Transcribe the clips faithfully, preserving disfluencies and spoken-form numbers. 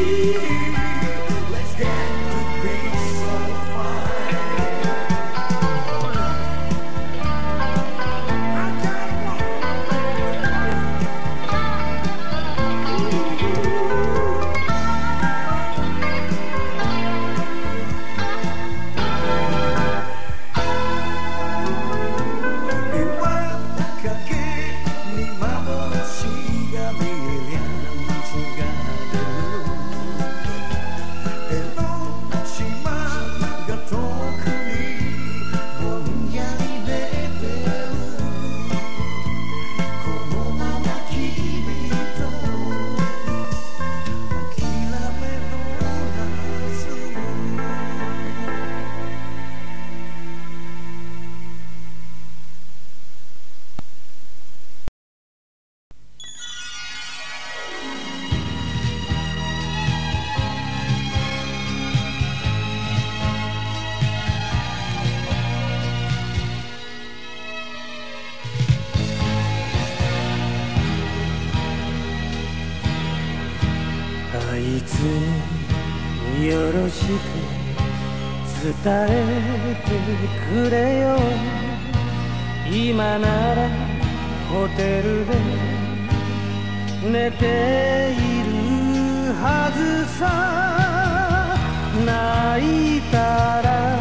Let's get to be so fine. I just あいつによろしく伝えてくれよ。今ならホテルで寝ているはずさ。泣いたら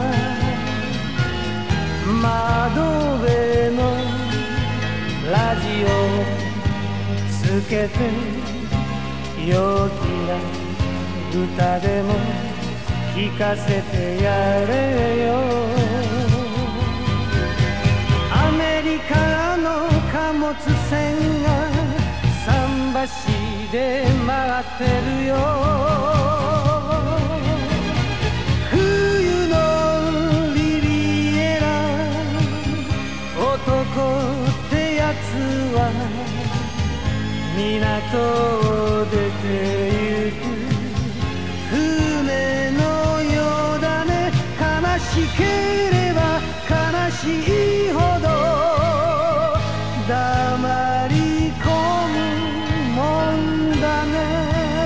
窓辺のラジオつけて陽気な歌でも聴かせてやれよ。アメリカの貨物船が桟橋で回ってるよ。冬のリビエラ男ってやつは港を出てゆく船のようだね。悲しければ悲しいほど黙り込むもんだね。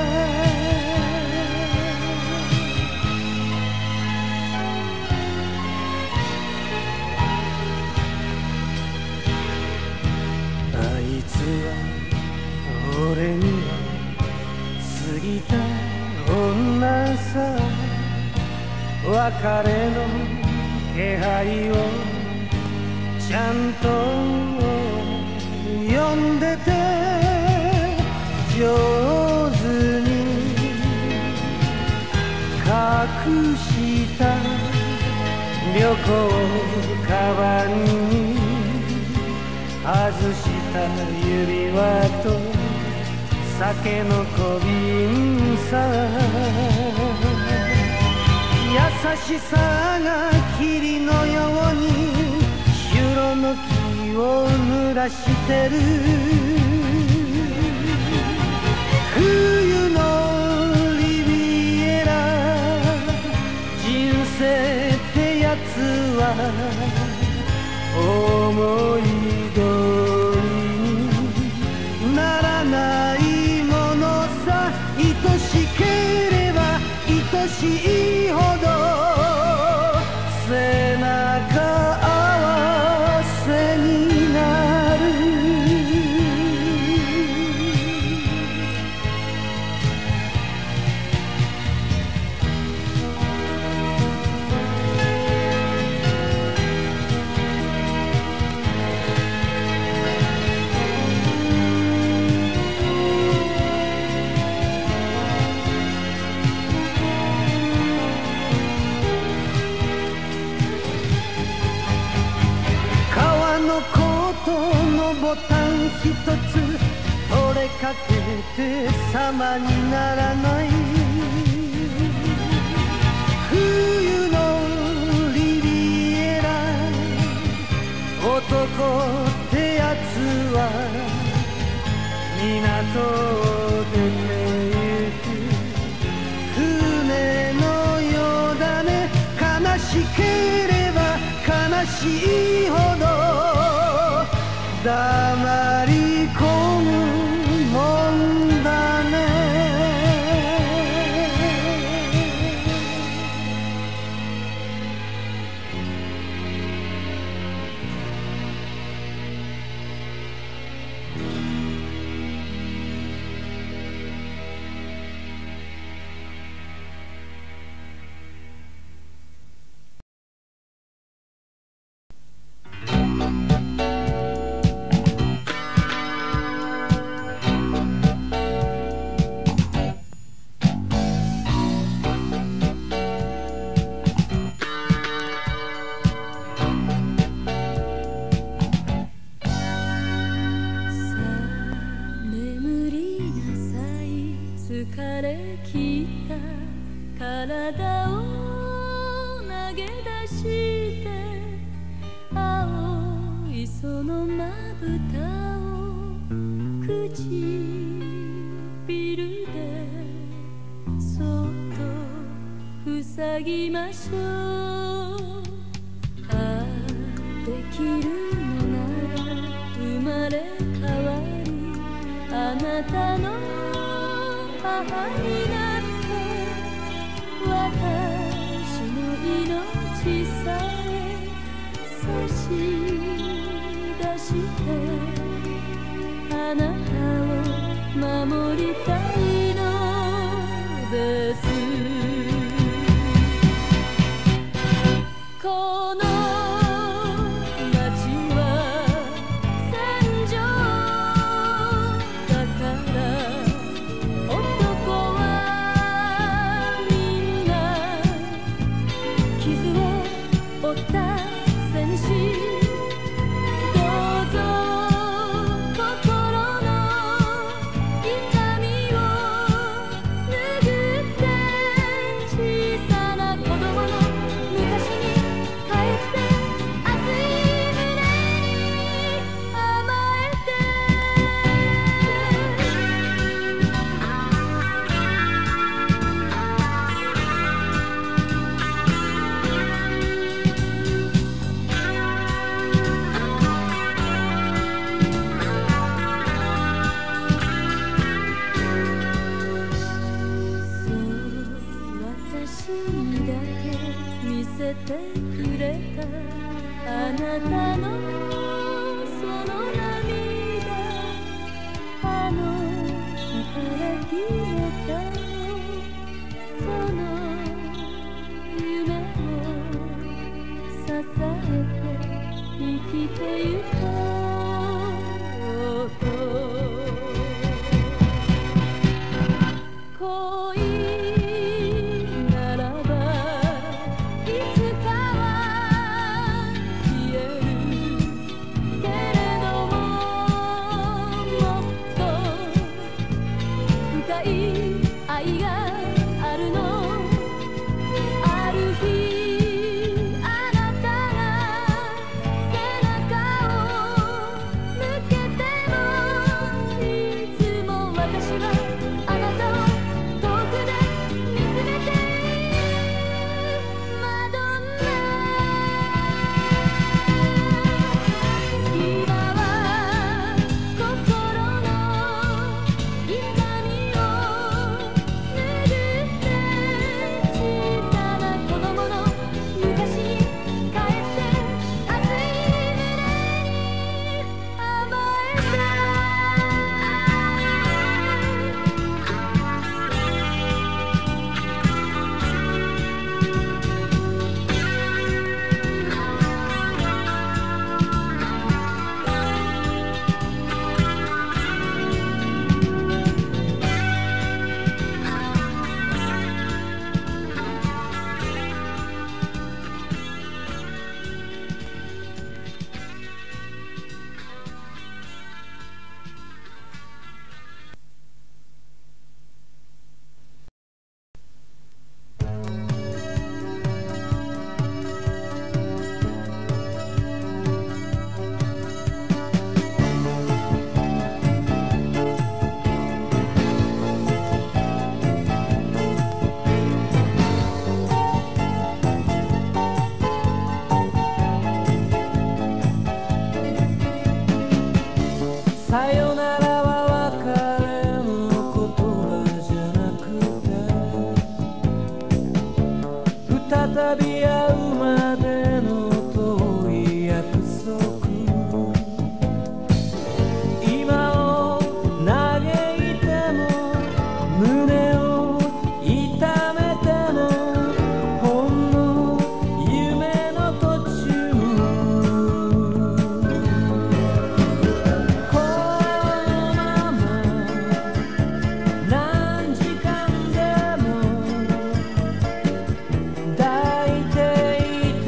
あいつは俺には過ぎた女さ。別れの気配をちゃんと読んでて上手に隠した旅行カバンに外した指輪と酒の小瓶さ。優しさが霧のようにシュロの木を濡らしてる。冬のリビエラ人生ってやつは思い通りにならないものさ。愛しければ愛しいほど背中合わせになる。ボタンひとつ取れかけて様にならない。冬のリビエラ男ってやつは港を出てゆく船のようだね。悲しければ悲しいほど黙り込むもんだね。 れきた体を投げ出して青いそのまぶたを唇でそっと塞ぎましょう。ああできるのなら生まれ変わりあなたの母になって私の命さえ差し出してあなたを守りたいのです。この街は戦場だから男はみんな傷を負った戦士。どうぞ心の痛みを拭って小さな子供の昔に帰って熱い胸に甘えて。そう私にだけ見せてくれたあなたのその涙。あの日から決めたその夢を支えて生きてゆこうと。恋ならばいつかは消えるけれどももっと深い愛があるの。ある日あなたが背中を向けてもいつも私はあなたを遠くで見つめているマドンナ。今は心の痛みを拭って小さな子供の昔に帰って熱い胸に甘えて。 さよならは別れの言葉じゃなくて再び会うまでの遠い約束。今を嘆いても胸を痛めてもほんの夢の途中。このまま何時間でも抱いてい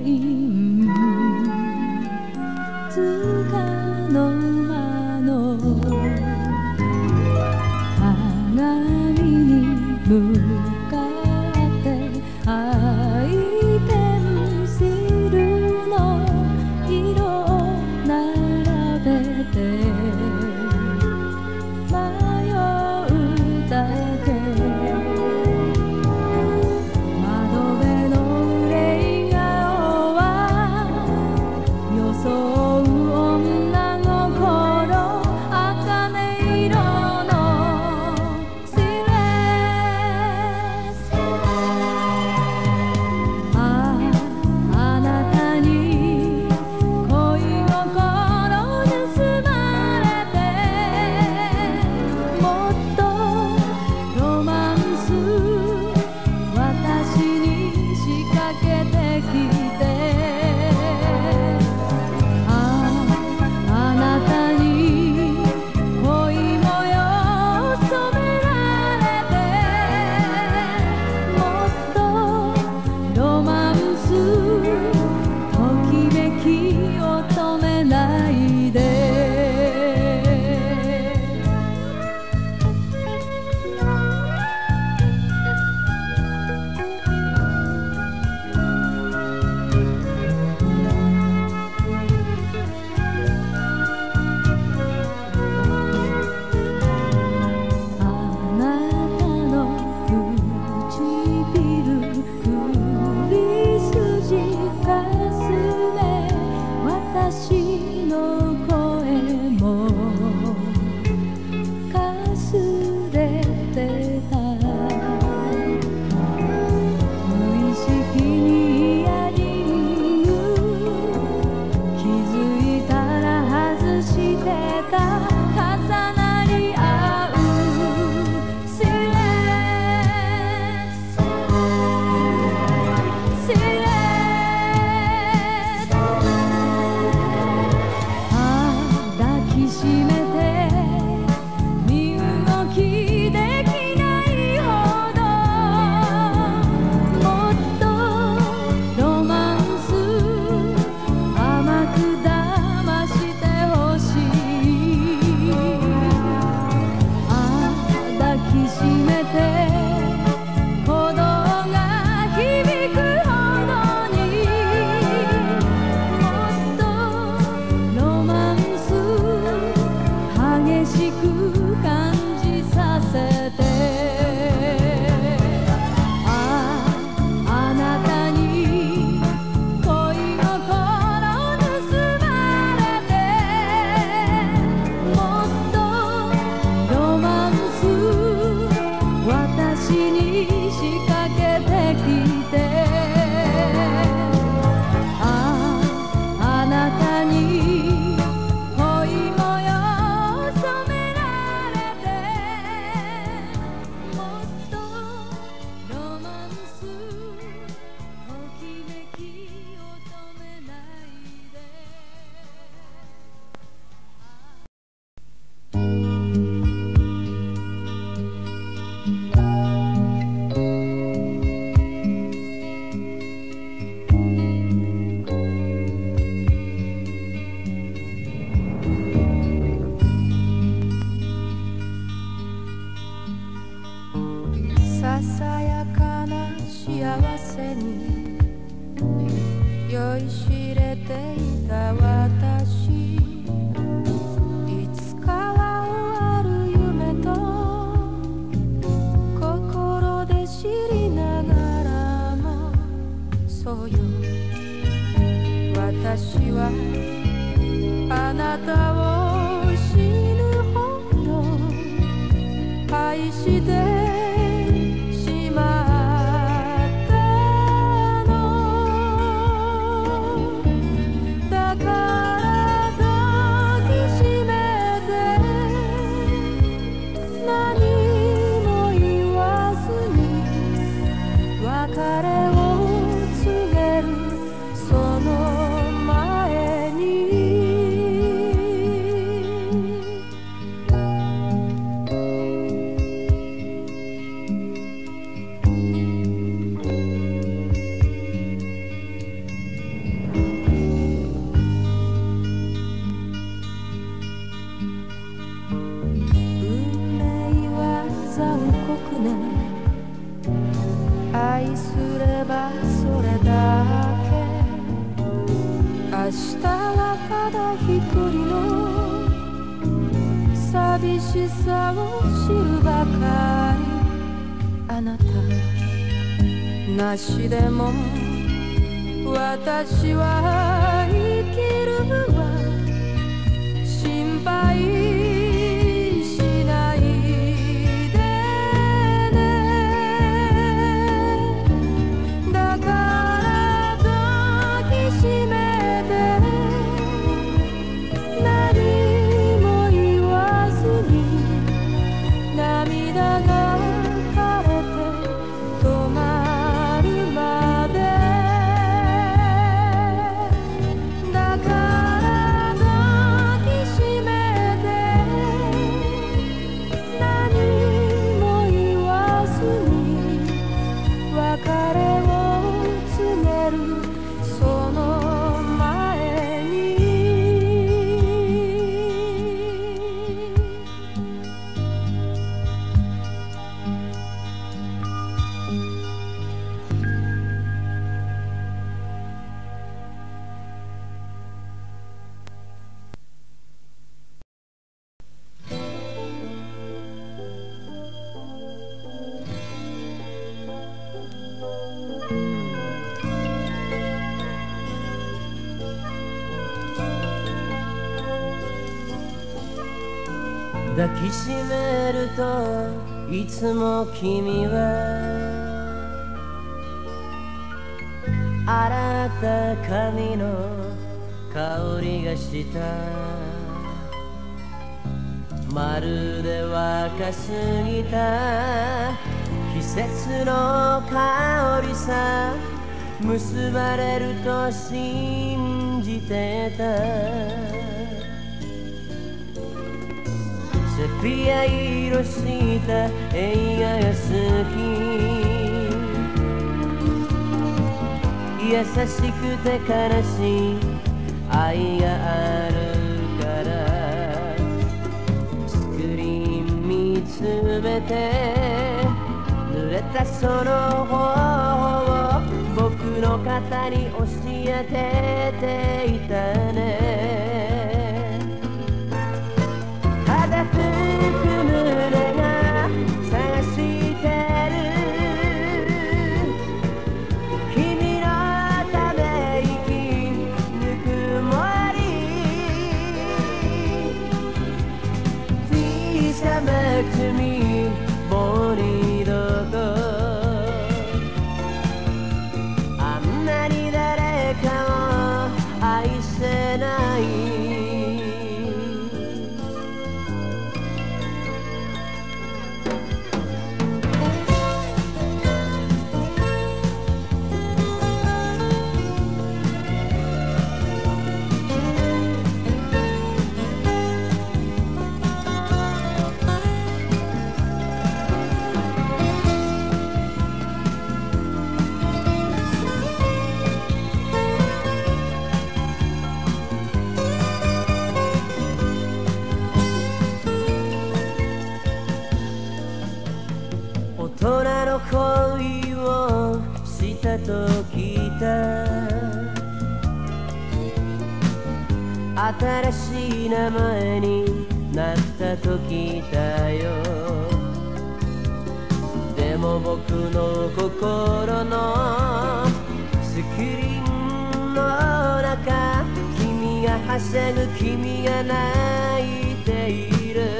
ンつかの間の鏡に向かってアイペンシルの色を並べて迷うだけ窓辺の憂い顔は装う女心茜色のシルエットあああなたに恋心盗まれてもっとロマンス私に仕掛けてきてあああなたに恋模様染められてもっとロマンスときめきを止めないであなたの唇首筋かすれ私の声もかすれてた無意識にイヤリング気づいたら外してた重なり合うシルエットシルエットああ抱きしめて身動きできないほどもっとロマンス甘く騙してほしいああ抱きしめて鼓動が響くほどにもっとロマンス激しく感じさせてあああなたに恋心盗まれてもっとロマンス私に仕掛けてきてあああなたに恋模様染められてもっとロマンスときめきを止めないでささやかな幸せに酔いしれていた私いつかは終わる夢と心で知りながらもそうよ私はあなたを死ぬほど愛して別れを告げるその前に日はただ一人の寂しさを知るばかり。あなたなしでも私は生きるわ。心配しないでね。だから抱きしめて何も言わずに涙が枯れて止まるまで。だから抱きしめて何も言わずに別れを告げるその前に。 抱きしめるといつも君は洗った髪の香りがした。まるで若すぎた季節の香りさ。結ばれると信じてた。セピア色した映画が好き。優しくて悲しい愛があるから。スクリーン見つめて濡れたその頬を僕の肩に押し当てていたね。ただ吹く胸が探してる君のため息ぬくもり。 Please come back to me もう二度とあんなに誰かを愛せない。大人の恋をしたと聞いた。新しい名前になったと聞いたよ。でも僕の心のスクリーンの中、君がはしゃぐ君が泣いている。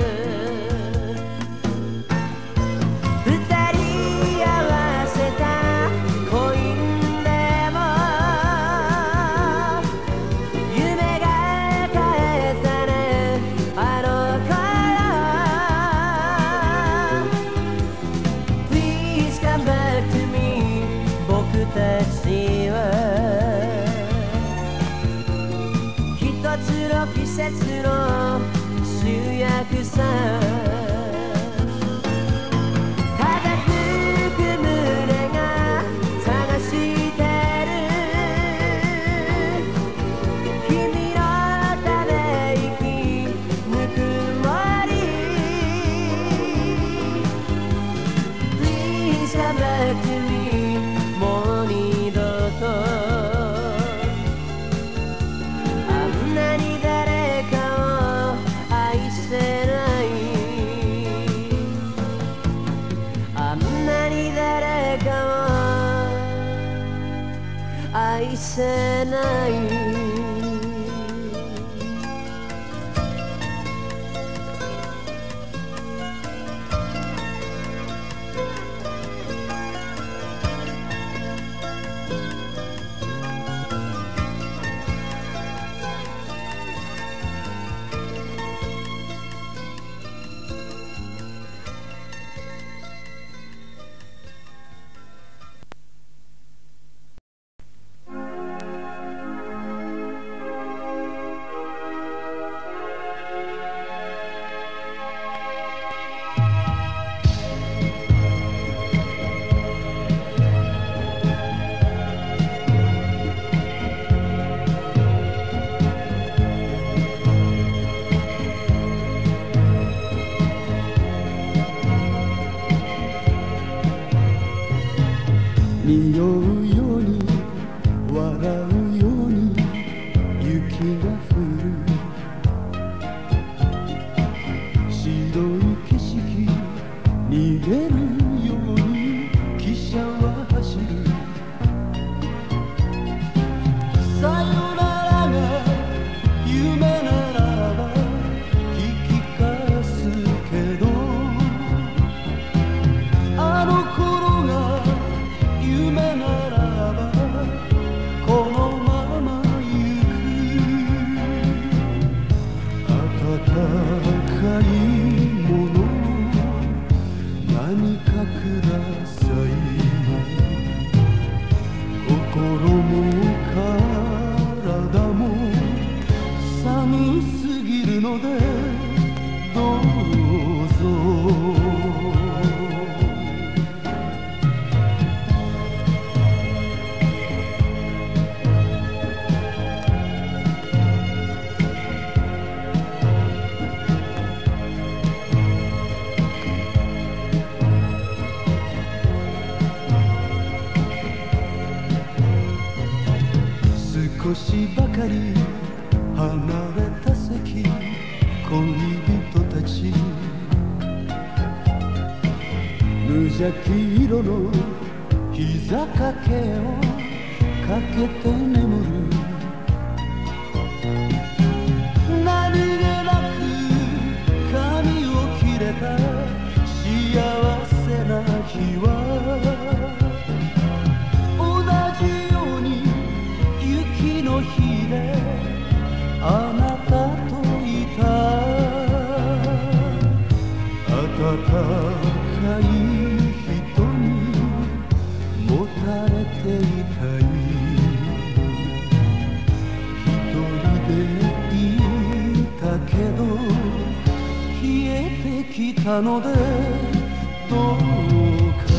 季節の主役さ。ただ吹く胸が探してる君のため息ぬくもり。 Please come back to me もう二度とせない匂うように笑うように雪が降る白い景色逃げるように汽車は走るさよならが夢ならば引き返すけどあの頃が夢ならばこのまま行く温かいもの何かください心も体も寒すぎるのでどうぞ少しばかり離れた席恋人たち無邪気色の膝掛けをかけて眠る何気なく髪を切れた幸せな日はあなたといた温かい人にもたれていたい一人でいたけど消えてきたのでどうか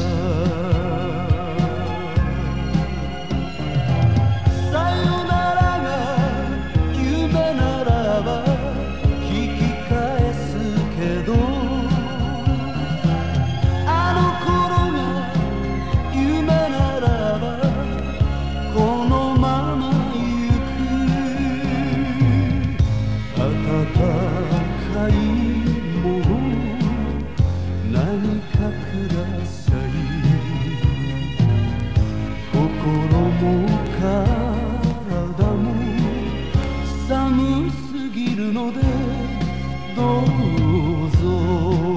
寒すぎるのでどうぞ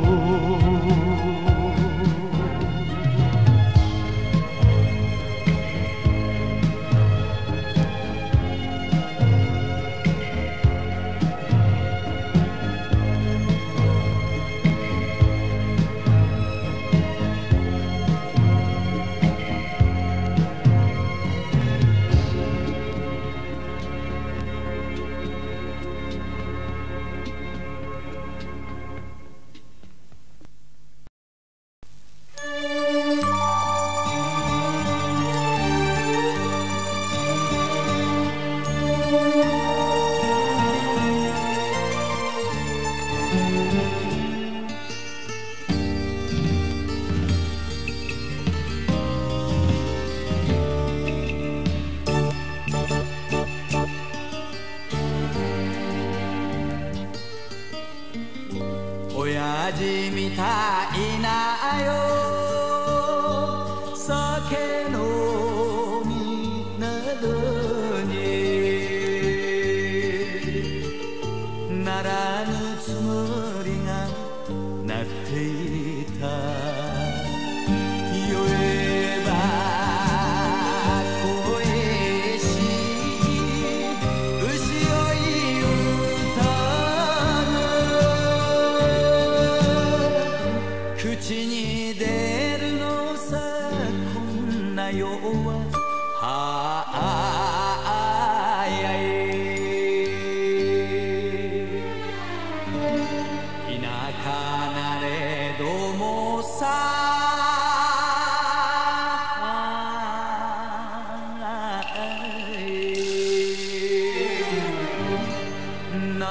親父みたいなよ酒飲みながら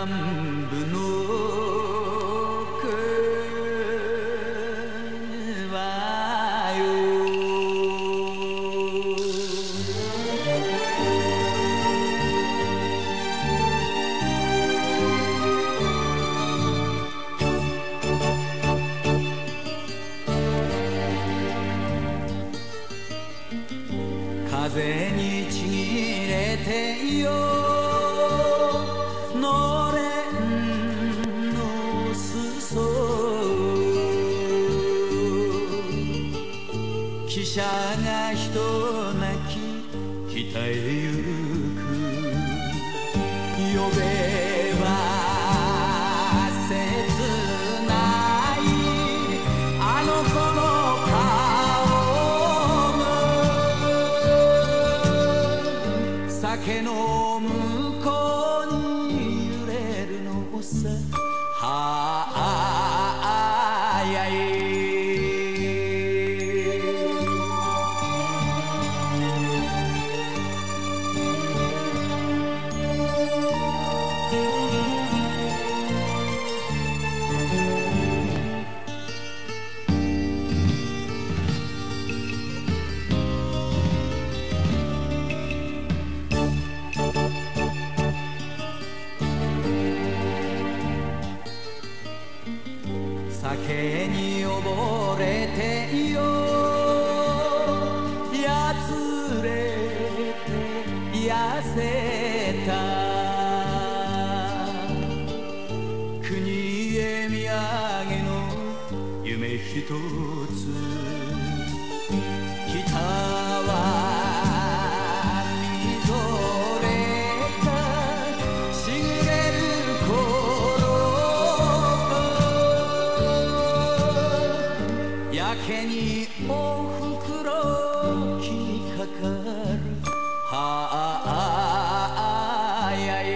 南部の川よ風にちぎれてよのれんの裾汽車がひと泣き北へ行く呼べば切ないあの子の酒の向こうに揺れるのさはやい酒に溺れてよやつれて痩せた国へ土産の夢ひとつ北はみぞれたしぐれるやけにおふくろ気にかかるはやい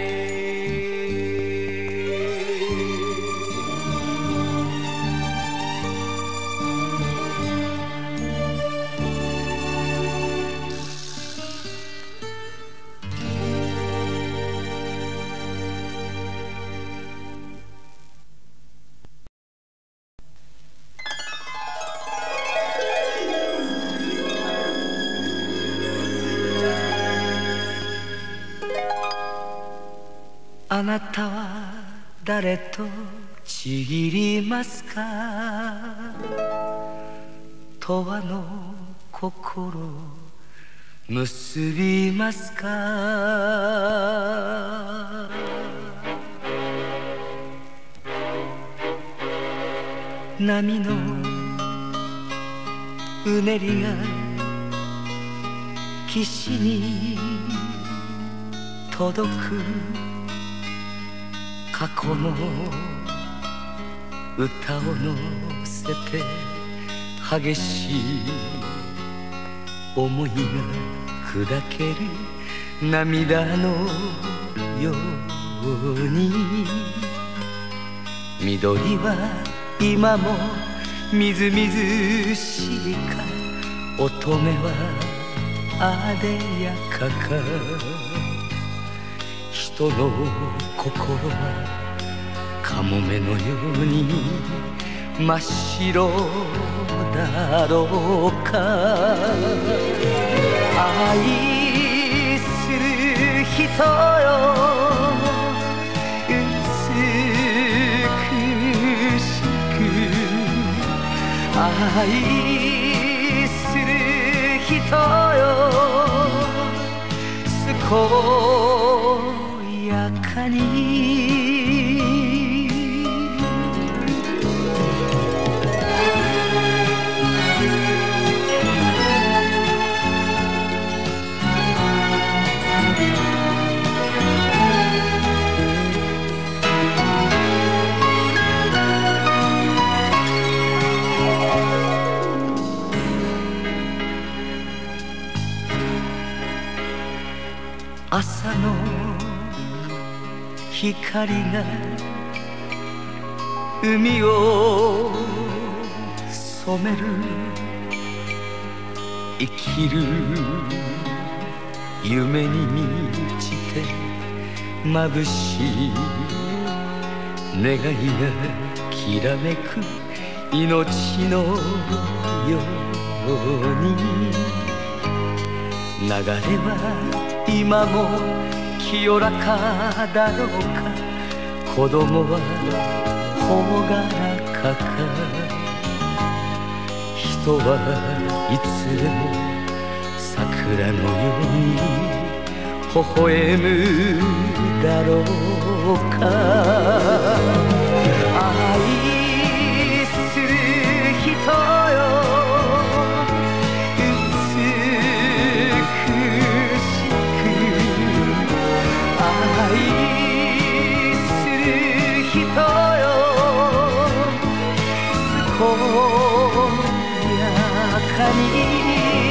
あなたは誰とちぎりますか永遠の心結びますか波のうねりが岸に届く過去の歌を乗せて激しい思いが砕ける涙のように緑は今もみずみずしいか乙女はあでやかか人の心はカモメのように真っ白だろうか愛する人よ美しく愛する人よ健やかに朝の光が海を染める生きる夢に満ちて眩しい願いがきらめく命のように流れは今も清らかだろうか子供は朗らかか人はいつでも桜のように微笑むだろうか愛する人よ美しく愛する人よ健やかに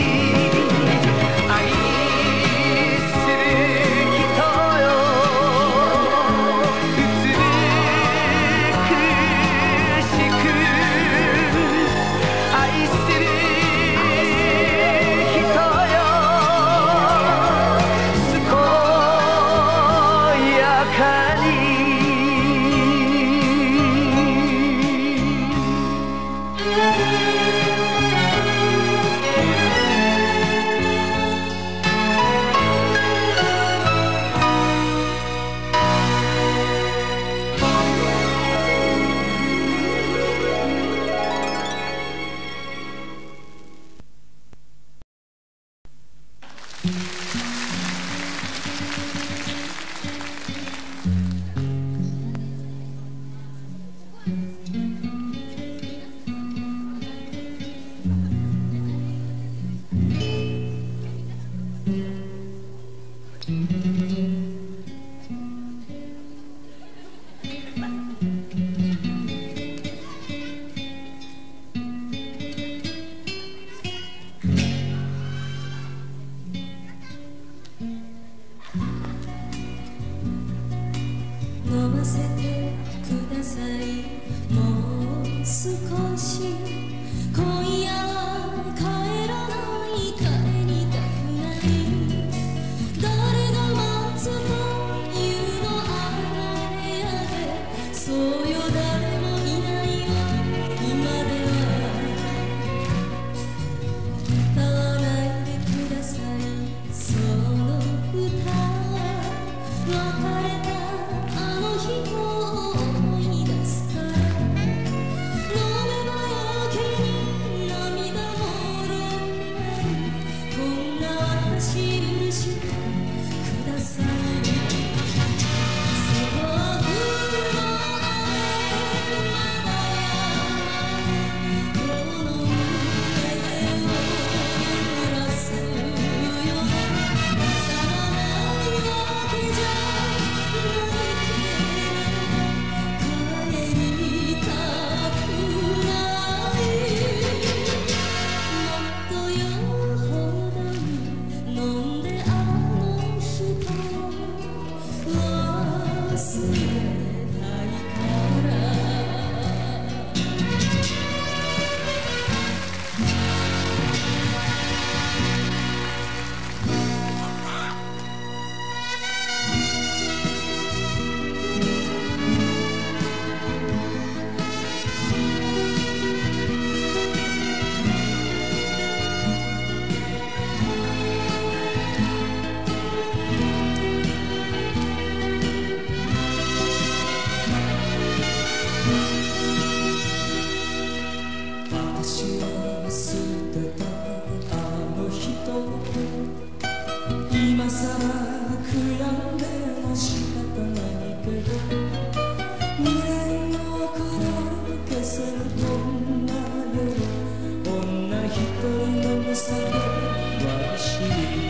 飲ませてくださいもう少し今夜は帰らない帰りたくない誰が待つというのあの部屋でそうよ誰もいないわ今では歌わないでくださいその歌別れた人を思い出すから飲めば余計に涙もろくなるこんな私許してくださいそうの雨まだこの胸を濡らすよさらないわけじゃない今さら悔やんでも仕方ないけど未来の黒消せるこんな夜女一人のむさげはし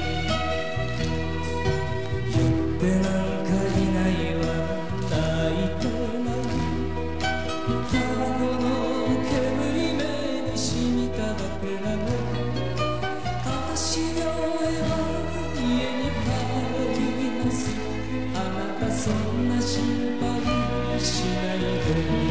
言ってなんかいないわ泣いてないタバコの煙目に染みただけなの私よえばそんな心配しないで